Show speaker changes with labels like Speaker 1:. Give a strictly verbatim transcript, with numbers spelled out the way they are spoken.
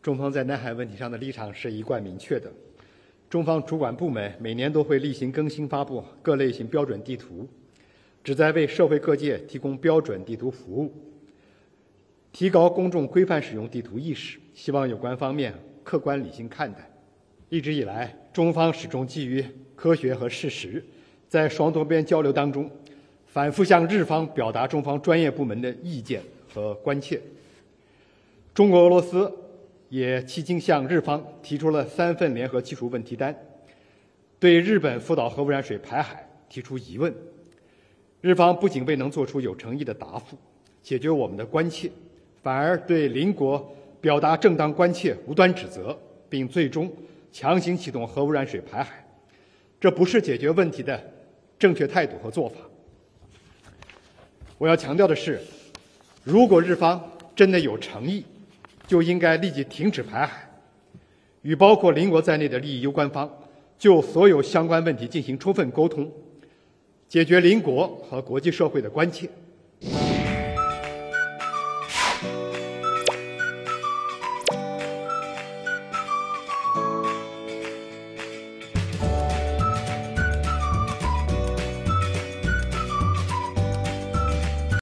Speaker 1: 中方在南海问题上的立场是一贯明确的。中方主管部门每年都会例行更新发布各类型标准地图，旨在为社会各界提供标准地图服务，提高公众规范使用地图意识，希望有关方面客观理性看待。一直以来，中方始终基于科学和事实，在双多边交流当中，反复向日方表达中方专业部门的意见和关切。中国、俄罗斯也迄今向日方提出了三份联合技术问题单，对日本福岛核污染水排海提出疑问。日方不仅未能做出有诚意的答复，解决我们的关切，反而对邻国表达正当关切无端指责，并最终强行启动核污染水排海，这不是解决问题的正确态度和做法。我要强调的是，如果日方真的有诚意，就应该立即停止排海，与包括邻国在内的利益攸关方就所有相关问题进行充分沟通，解决邻国和国际社会的关切。